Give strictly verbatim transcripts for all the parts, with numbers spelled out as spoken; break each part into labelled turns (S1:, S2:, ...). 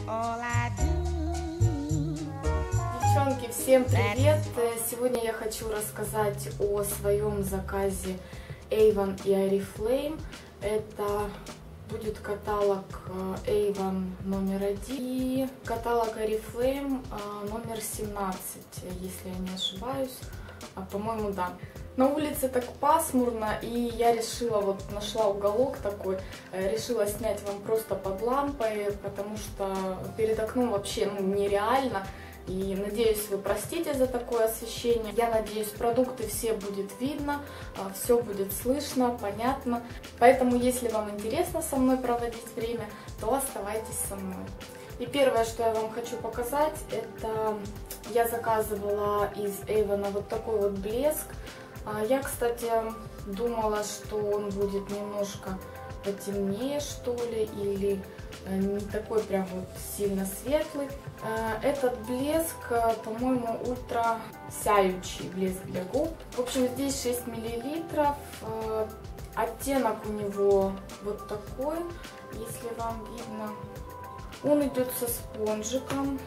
S1: Девчонки, всем привет! Сегодня я хочу рассказать о своем заказе Avon и Oriflame. Это будет каталог Avon номер один и каталог Oriflame номер семнадцать, если я не ошибаюсь. По-моему, да. На улице так пасмурно, и я решила, вот нашла уголок такой, решила снять вам просто под лампой, потому что перед окном вообще ну, нереально. И надеюсь, вы простите за такое освещение. Я надеюсь, продукты все будет видно, все будет слышно, понятно. Поэтому, если вам интересно со мной проводить время, то оставайтесь со мной. И первое, что я вам хочу показать, это я заказывала из Avon вот такой вот блеск. Я, кстати, думала, что он будет немножко потемнее, что ли, или не такой прям вот сильно светлый. Этот блеск, по-моему, ультра сяющий блеск для губ. В общем, здесь шесть миллилитров. Оттенок у него вот такой, если вам видно. Он идет со спонжиком.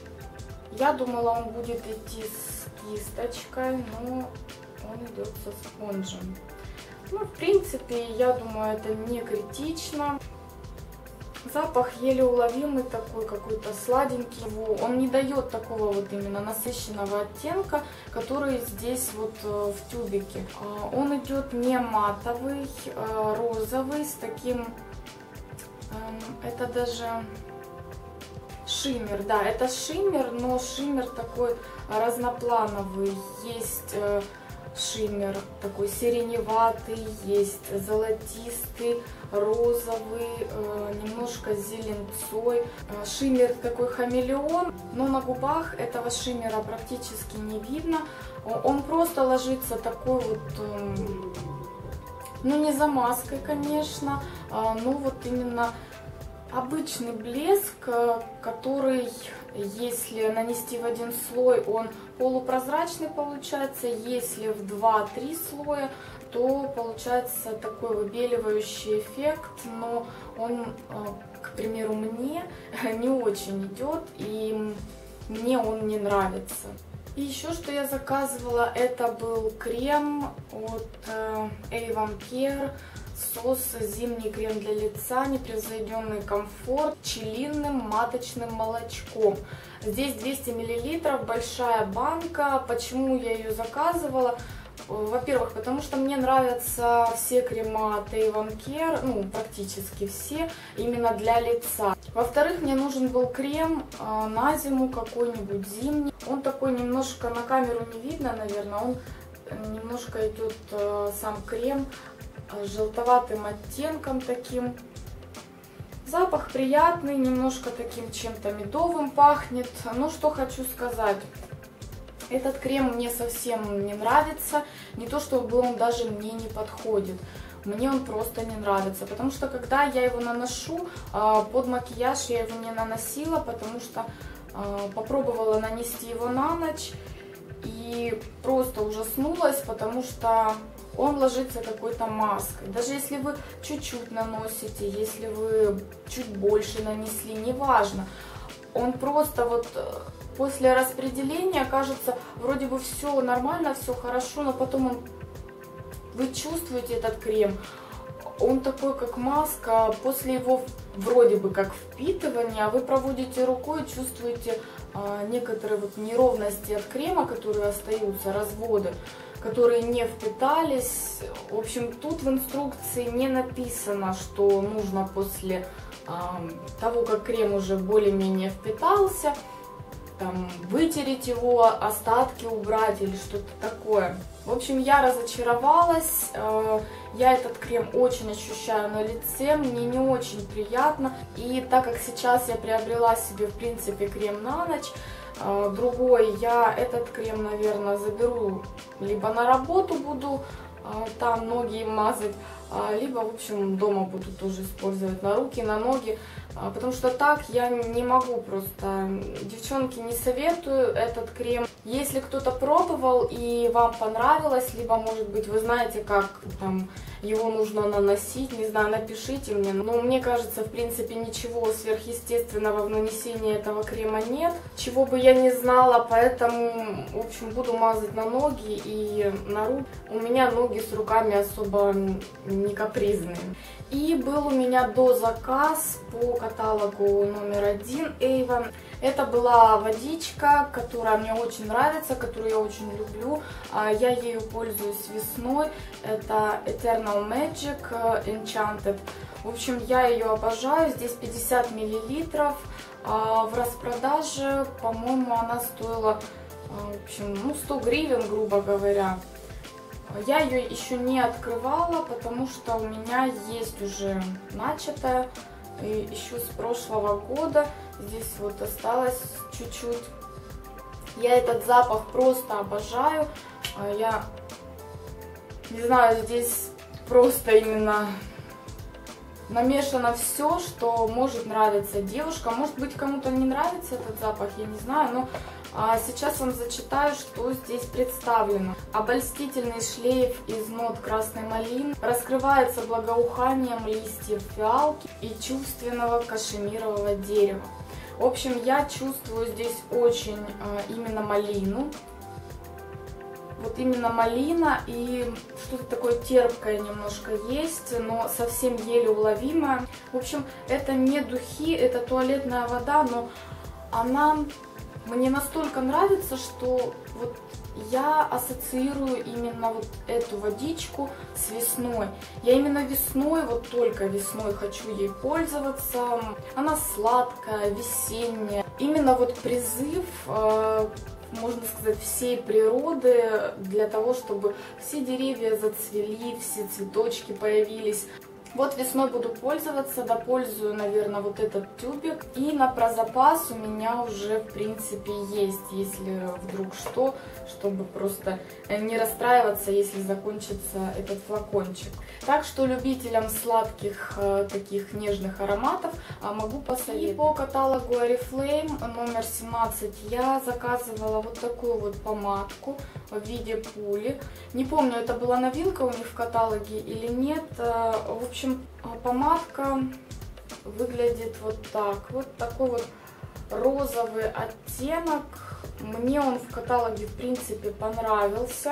S1: Я думала, он будет идти с кисточкой, но он идет со спонжем. Ну, в принципе, я думаю, это не критично. Запах еле уловимый, такой какой-то сладенький. Он не дает такого вот именно насыщенного оттенка, который здесь вот в тюбике. Он идет не матовый, розовый, с таким, это даже шиммер, да, это шиммер, но шиммер такой разноплановый. Есть шиммер такой сиреневатый, есть золотистый, розовый, немножко с зеленцой. Шиммер такой хамелеон, но на губах этого шиммера практически не видно. Он просто ложится такой вот, ну не замазкой, конечно, но вот именно обычный блеск, который, если нанести в один слой, он полупрозрачный получается, если в два-три слоя, то получается такой выбеливающий эффект, но он, к примеру, мне не очень идет, и мне он не нравится. И еще что я заказывала, это был крем от Avon Care. Сос зимний крем для лица, непревзойденный комфорт, пчелиным маточным молочком. Здесь двести миллилитров, большая банка. Почему я ее заказывала? Во-первых, потому что мне нравятся все крема от Avon Care, ну практически все, именно для лица. Во-вторых, мне нужен был крем на зиму, какой-нибудь зимний. Он такой немножко, на камеру не видно, наверное, он немножко идет сам крем с желтоватым оттенком таким. Запах приятный, немножко таким чем-то медовым пахнет. Ну, что хочу сказать. Этот крем мне совсем не нравится. Не то, чтобы он даже мне не подходит. Мне он просто не нравится. Потому что, когда я его наношу, под макияж я его не наносила, потому что попробовала нанести его на ночь. И просто ужаснулась, потому что он ложится какой-то маской. Даже если вы чуть-чуть наносите, если вы чуть больше нанесли, неважно. Он просто вот после распределения кажется, вроде бы все нормально, все хорошо, но потом он, вы чувствуете этот крем, он такой как маска, после его вроде бы как впитывания вы проводите рукой, чувствуете а, некоторые вот неровности от крема, которые остаются, разводы, которые не впитались. В общем, тут в инструкции не написано, что нужно после э, того, как крем уже более-менее впитался, там, вытереть его, остатки убрать или что-то такое. В общем, я разочаровалась. Э, я этот крем очень ощущаю на лице, мне не очень приятно. И так как сейчас я приобрела себе, в принципе, крем на ночь, другой, я этот крем, наверное, заберу, либо на работу буду там ноги мазать, либо, в общем, дома буду тоже использовать на руки, на ноги, потому что так я не могу просто. Девчонки, не советую этот крем. Если кто-то пробовал и вам понравилось, либо, может быть, вы знаете, как там его нужно наносить, не знаю, напишите мне. Но мне кажется, в принципе, ничего сверхъестественного в нанесении этого крема нет, чего бы я не знала, поэтому, в общем, буду мазать на ноги и на руки. У меня ноги с руками особо не капризные. И был у меня дозаказ по каталогу номер один Avon. Это была водичка, которая мне очень нравится, которую я очень люблю. Я ею пользуюсь весной. Это Eternal Magic Enchanted. В общем, я ее обожаю. Здесь пятьдесят миллилитров. В распродаже, по-моему, она стоила, в общем, ну, сто гривен, грубо говоря. Я ее еще не открывала, потому что у меня есть уже начатая, и еще с прошлого года. Здесь вот осталось чуть-чуть. Я этот запах просто обожаю. Я не знаю, здесь просто именно намешано все, что может нравиться девушкам. Может быть, кому-то не нравится этот запах, я не знаю, но а, сейчас вам зачитаю, что здесь представлено. Обольстительный шлейф из нот красной малины раскрывается благоуханием листьев фиалки и чувственного кашемирового дерева. В общем, я чувствую здесь очень а, именно малину. Вот именно малина, и что-то такое терпкое немножко есть, но совсем еле уловимое. В общем, это не духи, это туалетная вода, но она мне настолько нравится, что вот я ассоциирую именно вот эту водичку с весной. Я именно весной, вот только весной хочу ей пользоваться. Она сладкая, весенняя. Именно вот призыв, можно сказать, всей природы для того, чтобы все деревья зацвели, все цветочки появились. Вот весной буду пользоваться, допользую, наверное, вот этот тюбик. И на прозапас у меня уже, в принципе, есть, если вдруг что, чтобы просто не расстраиваться, если закончится этот флакончик. Так что любителям сладких, таких нежных ароматов могу посоветовать. И по каталогу Oriflame номер семнадцать я заказывала вот такую вот помадку в виде пули. Не помню, это была новинка у них в каталоге или нет. В общем, помадка выглядит вот так. Вот такой вот розовый оттенок. Мне он в каталоге, в принципе, понравился.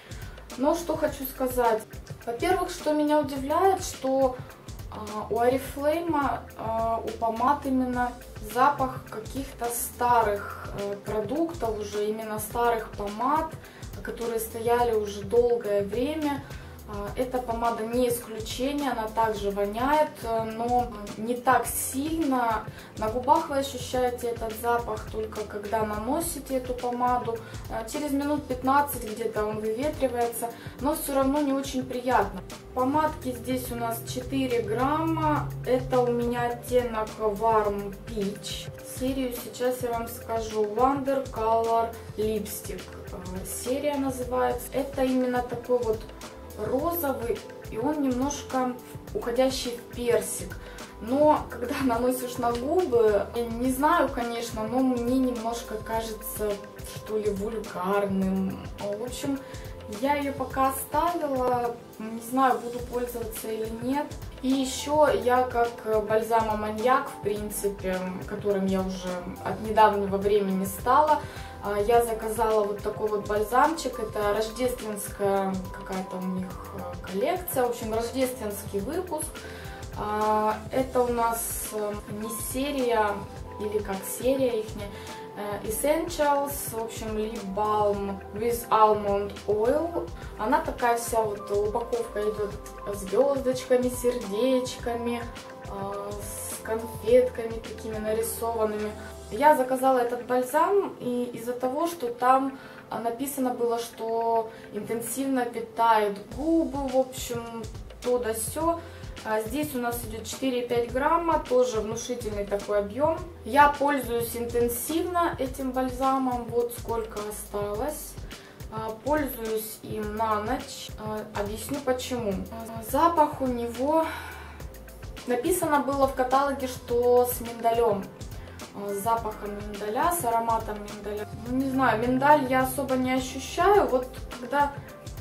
S1: Но что хочу сказать. Во-первых, что меня удивляет, что у Oriflame, у помад именно запах каких-то старых продуктов, уже именно старых помад, которые стояли уже долгое время. Эта помада не исключение, она также воняет, но не так сильно. На губах вы ощущаете этот запах только когда наносите эту помаду. Через минут пятнадцать где-то он выветривается, но все равно не очень приятно. Помадки здесь у нас четыре грамма. Это у меня оттенок Warm Peach. Серию сейчас я вам скажу. Wonder Color Lipstick. Серия называется. Это именно такой вот розовый, и он немножко уходящий в персик. Но когда наносишь на губы, я не знаю, конечно, но мне немножко кажется, что ли, вульгарным. В общем, я ее пока оставила, не знаю, буду пользоваться или нет. И еще я как бальзама-маньяк, в принципе, которым я уже от недавнего времени стала, я заказала вот такой вот бальзамчик. Это рождественская какая-то у них коллекция, в общем, рождественский выпуск. Это у нас не серия, или как серия их, Essentials, в общем, Lip Balm with Almond Oil. Она такая вся, вот упаковка идет с звездочками, сердечками, с конфетками такими нарисованными. Я заказала этот бальзам и из-за того, что там написано было, что интенсивно питает губы, в общем, то да сё. А здесь у нас идет четыре и пять грамма, тоже внушительный такой объем. Я пользуюсь интенсивно этим бальзамом, вот сколько осталось. Пользуюсь им на ночь. Объясню почему. Запах у него, написано было в каталоге, что с миндалем. С запахом миндаля, с ароматом миндаля. Ну, не знаю, миндаль я особо не ощущаю. Вот когда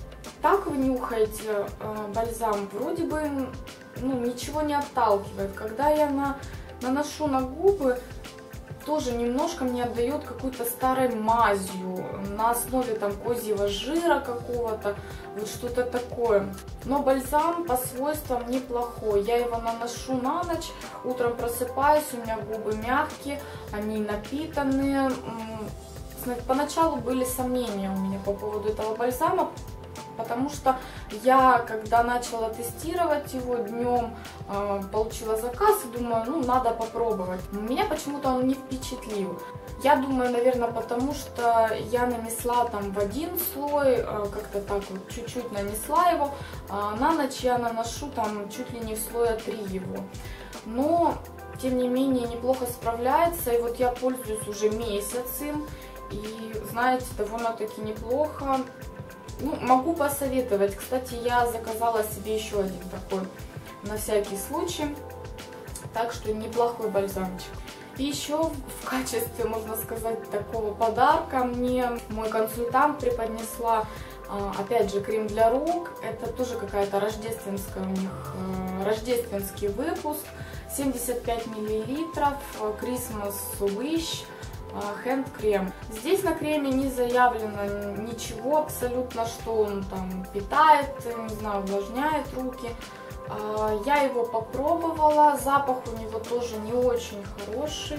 S1: так вы нюхаете э, бальзам, вроде бы ну, ничего не отталкивает. Когда я на, наношу на губы, тоже немножко мне отдает какой-то старой мазью на основе там козьего жира какого-то, вот что-то такое. Но бальзам по свойствам неплохой. Я его наношу на ночь, утром просыпаюсь, у меня губы мягкие, они напитанные. Поначалу были сомнения у меня по поводу этого бальзама, потому что я, когда начала тестировать его днем, получила заказ и думаю, ну, надо попробовать. Меня почему-то он не впечатлил. Я думаю, наверное, потому что я нанесла там в один слой, как-то так вот чуть-чуть нанесла его, а на ночь я наношу там чуть ли не в слоя три его. Но, тем не менее, неплохо справляется, и вот я пользуюсь уже месяц им, и, знаете, довольно-таки неплохо. Ну, могу посоветовать. Кстати, я заказала себе еще один такой на всякий случай. Так что неплохой бальзамчик. И еще в качестве, можно сказать, такого подарка мне мой консультант преподнесла, опять же, крем для рук. Это тоже какая-то рождественская у них, рождественский выпуск. семьдесят пять миллилитров, Christmas Wish. Hand крем. Здесь на креме не заявлено ничего абсолютно, что он там питает, не знаю, увлажняет руки. Я его попробовала, запах у него тоже не очень хороший.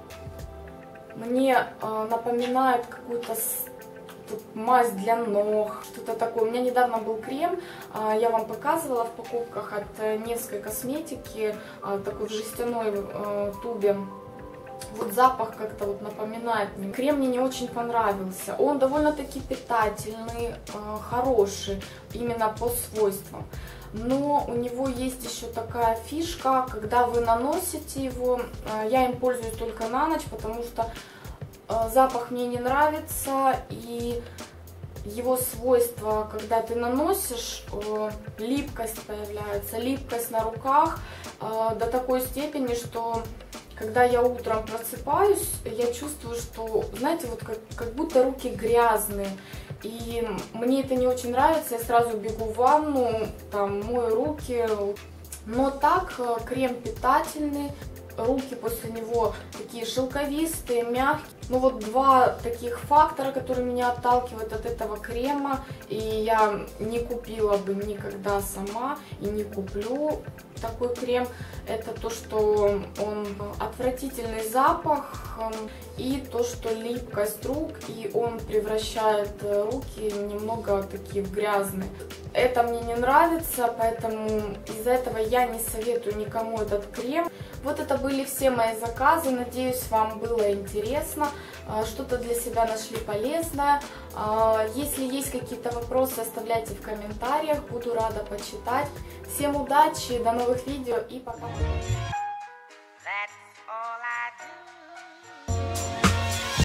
S1: Мне напоминает какую-то мазь для ног, что-то такое. У меня недавно был крем, я вам показывала в покупках от Невской косметики, такой в жестяной тубе. Вот запах как-то вот напоминает мне. Крем мне не очень понравился. Он довольно-таки питательный, хороший, именно по свойствам. Но у него есть еще такая фишка, когда вы наносите его, я им пользуюсь только на ночь, потому что запах мне не нравится, и его свойства, когда ты наносишь, липкость появляется, липкость на руках до такой степени, что когда я утром просыпаюсь, я чувствую, что, знаете, вот как, как будто руки грязные. И мне это не очень нравится, я сразу бегу в ванну, там, мою руки. Но так, крем питательный, руки после него такие шелковистые, мягкие. Ну вот два таких фактора, которые меня отталкивают от этого крема, и я не купила бы никогда сама и не куплю такой крем. Это то, что он отвратительный запах, и то, что липкость рук, и он превращает руки немного такие в грязные. Это мне не нравится, поэтому из-за этого я не советую никому этот крем. Вот это были все мои заказы, надеюсь, вам было интересно, что-то для себя нашли полезное. Если есть какие-то вопросы, оставляйте в комментариях, буду рада почитать. Всем удачи, до новых видео и пока!